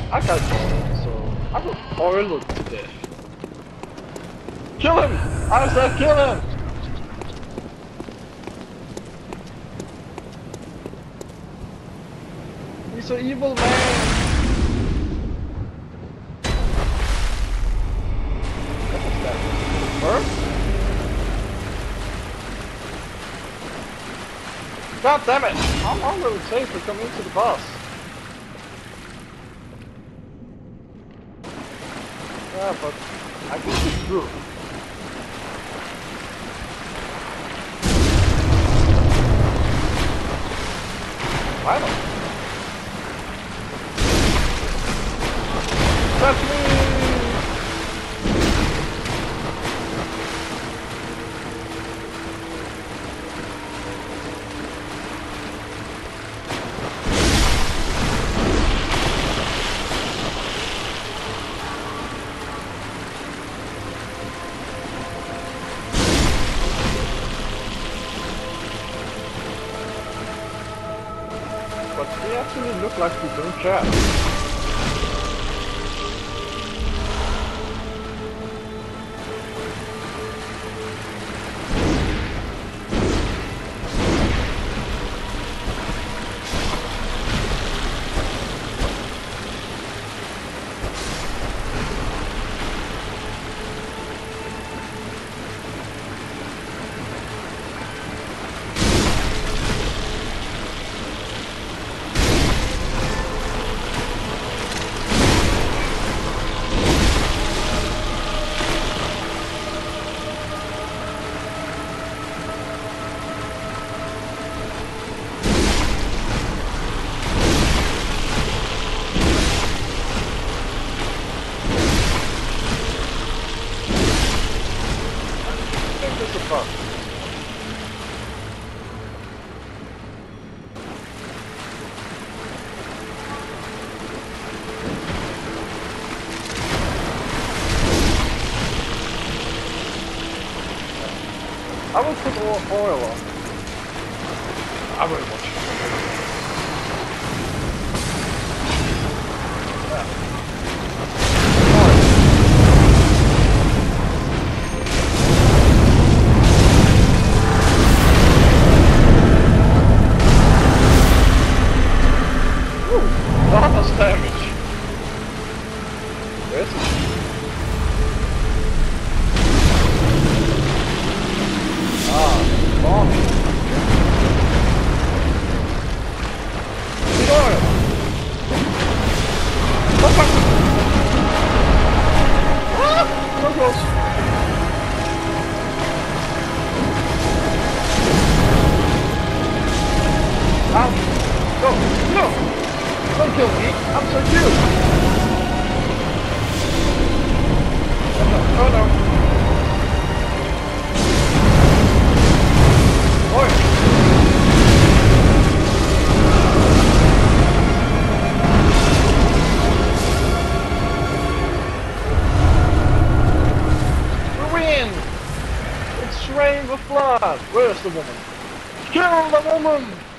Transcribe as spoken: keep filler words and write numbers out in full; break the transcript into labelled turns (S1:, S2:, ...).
S1: I got this, so I will boil it to death. Kill him! I said kill him! He's an evil man! What was that? Bird? God damn it! How long will it take to come into the bus? Yeah, but I think it's through. Finally. Touch me! But we actually look like we don't care. This is fun. I will put all oil on. I will watch it. Enormous damage. Where's it? Ah, bombing. Need oil. Oh, fuck. Ah, so close. Out. Go. No. Don't kill me, I'm so cute! Oh no, oh no! Oil! We win! It's rain with blood! Where's the woman? Kill the woman!